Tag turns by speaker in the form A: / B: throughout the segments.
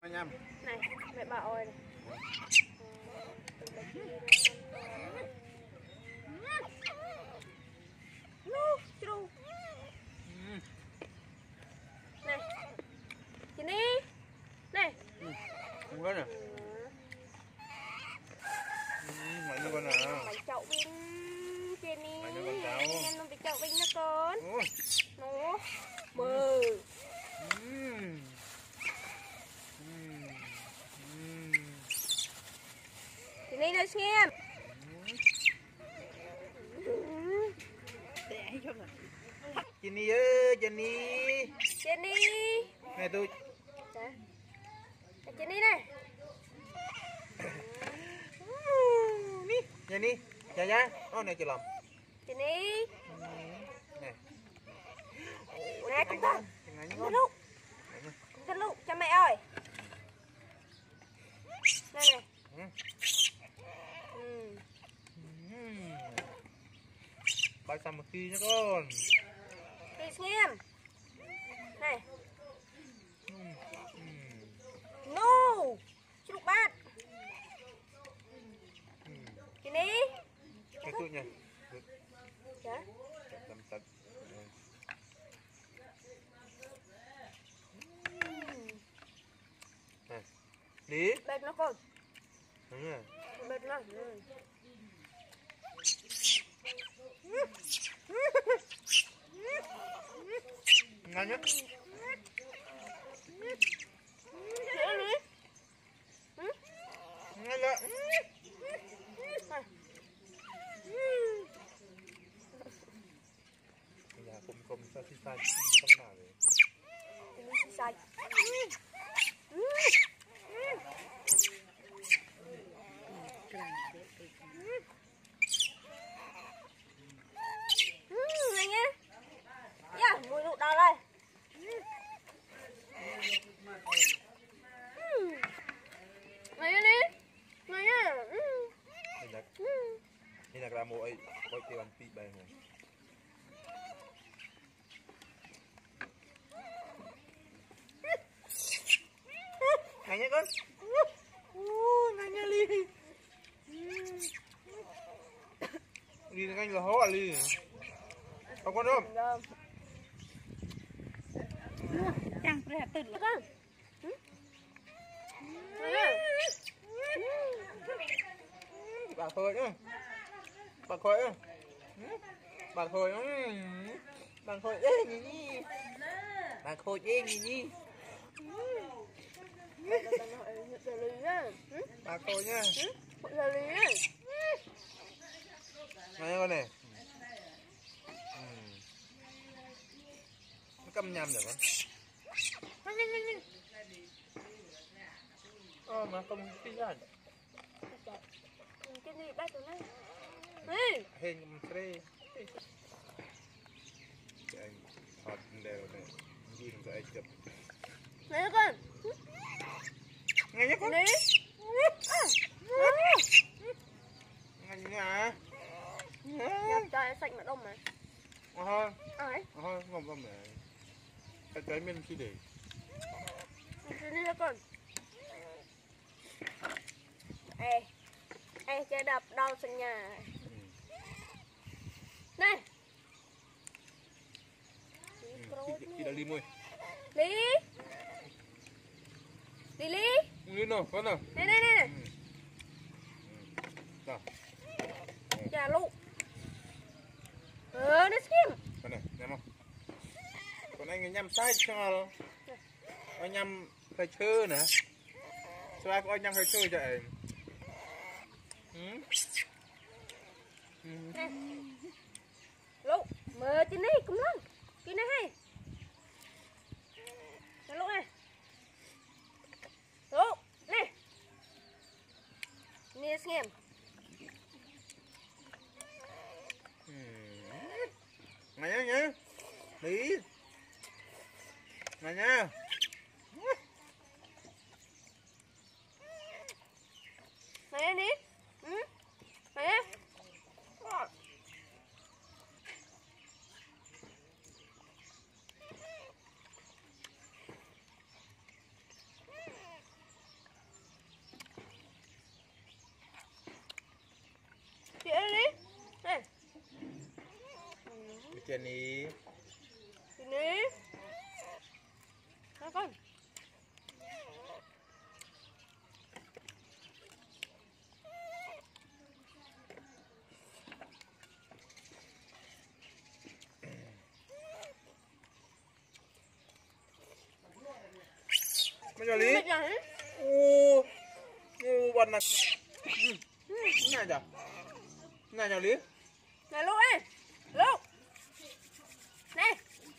A: nhâm.
B: Này, mẹ bà ơi này. Này, chị đi. Này.
A: Không có nè. Mày nó con nào?
B: Mày chậu bên Janny.
A: Mày nó con cháu.
B: Em nó bị chậu bên nó con.
A: Ôi.
B: Nó. Bờ. Chị đi nói xem.
A: Janny ơi, Janny.
B: Janny.
A: Này tôi.
B: Janny này.
A: Janny, dạ dạ. Ô này chị làm.
B: Janny.
A: Nè.
B: Nè con con. Con lúc. Con lúc cho mẹ ơi. Đây này.
A: Bài xăm một khi nhá con.
B: Đi xem. Này. No. Chúc bát. Chị đi.
A: Cái tụi nhỉ.
B: Dạ.
A: Tầm tật. Này. Đi.
B: Bệt nó con.
A: Đúng rồi.
B: Bệt nó.
A: Ngon nhá. Ngon lắm. Bây giờ cùng sao xí xay không nào vậy?
B: Xí xay. Này nhé. Yeah, mùi lụ đào đây. Này đi. Này nhá.
A: Ini nak ramu ai koi ke wan pi bai mo. Ngay nhá con. Ngay nhá Ly. Ly nó canh là hó à Ly. Có con không?
B: Chẳng phải tự lực con.
A: Bà thôi nhá. Bà thôi nhá. Bà thôi nhá. Bà thôi ê nhỉ nhỉ. Bà thôi ê nhỉ nhỉ. Bà thôi nhá. Này con này. Nó căm nhầm được không? Mà không tí ra.
B: Cái gì bắt tụi này?
A: Hình tre. Anh hot đều này. Nhìn rồi chụp.
B: Này con.
A: Nghe nhá con.
B: Này.
A: Nghe nhá.
B: Nhặt cho sạch mà đông mà.
A: Thôi.
B: Ai?
A: Thôi, không mẹ. Cái mình khi để.
B: Đi ra con. Ê, chơi đập đau sân nhà. Này.
A: Chị đã đi môi.
B: Lý. Lý.
A: Lý nào, con nào.
B: Này.
A: Nào.
B: Chà lụ. Nó xem.
A: Con này, nhắm không? Con anh nhắm sai cho. Anh nhắm phải chơi nè. Sao có anh nhắm phải chơi vậy?
B: Lụ, mơ trên đây cũng lắm. Trên đây hay. Lụ này. Lụ, này. Nè xem.
A: Này nhá. Đi. Này nha.
B: Này đi. Này.
A: Janny
B: Janny con
A: Mấy Janny ô bận nè này giờ này Janny
B: này lúc ấy lúc này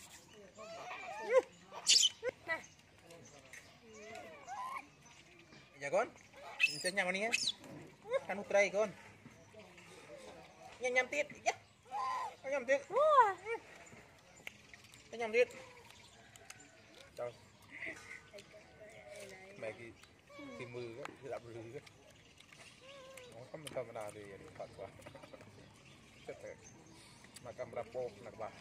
A: dạ con chơi nhầm đi nhé ăn hút đây con nhầm tiết nhầm tiết nhầm tiết trời mẹ cái mưa cái đạp rưỡi cái nó không mình thầm nào thì thật quá chết rồi mà camera pro nặng vào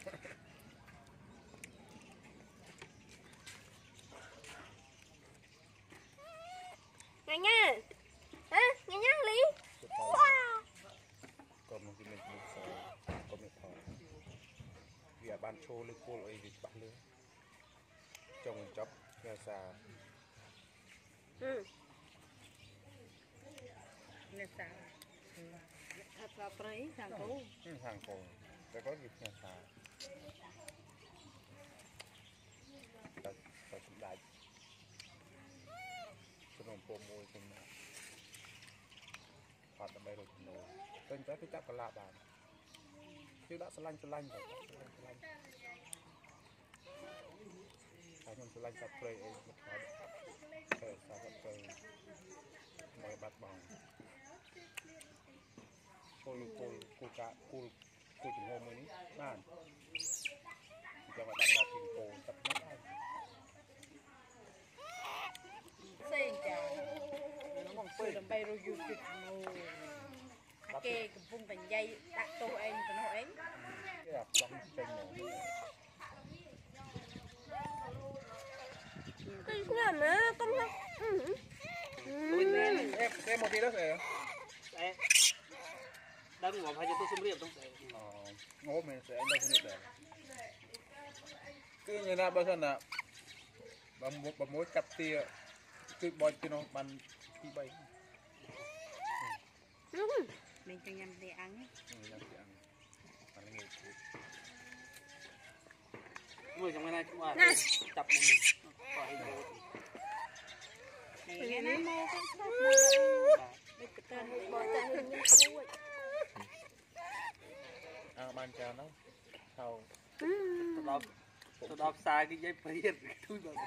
B: nghe nha hả nghe nhá Lý wow
A: còn một cái mình sợ còn một thằng vì ban show lên cô lại vì bạn nữa chồng chóc nghe xa
B: nghe xa thật là đấy hàng cổ
A: phải có việc nghe xa ta cũng đại cho nên cô môi cho nên hoạt động đây rồi thì nổi tên trái cái chắc có lạ bàn chứ đã sờ lanh rồi anh sờ lanh sắp play ấy một cái sắp play mời bắt bằng cô cá cô chừng hôm mới ní bàn cho mà đặt vào chừng cô tập nhất hay
B: xin chào nó còn phơi đầm bay rồi YouTube ok cái vùng thành dây đặt tô em từ nó em
A: cái là trong kênh này
B: cái nữa con
A: em một tí đó sẽ
C: đang ngồi phải cho tôi xung riệp không sẽ
A: ngố mình sẽ đâu không được để cứ như là bây giờ là bấm mối cặp tia cứ bôi cho nó bắn đi bay
B: mình cho nhầm để ăn
A: ăn nghề
C: người trong cái này cũng là chập mình
B: nghe nó mô con sắp
A: ban chào nó sau
C: tôi đọc sai cái dây phết tôi bảo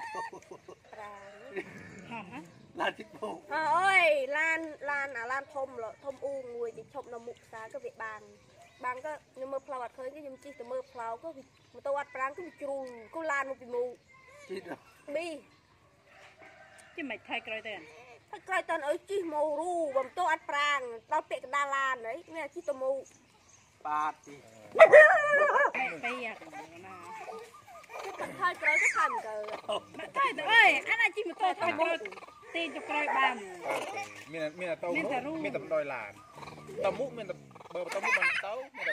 C: lan chích bộ
B: ơi lan thôm rồi thôm u người thì chụp nó mục xa cái việc bàn có nhưng mà phao khơi cái nhưng chỉ từ mơ phao có mà tôi ăn prang cái chùi có lan một cái mù bi chứ mày thay cái tên ở chi mù ru bầm tôi ăn prang tao bị cái đa lan đấy nghe chỉ từ mù
C: ba thì
B: bây giờ thay cái thành cái thay ơi anh là chỉ một tôi thay mù tiền cho cái bàn
A: mình là tàu mũ mình tập đòi làn tàu mũ mình tập bờ tàu mũ bằng tàu mình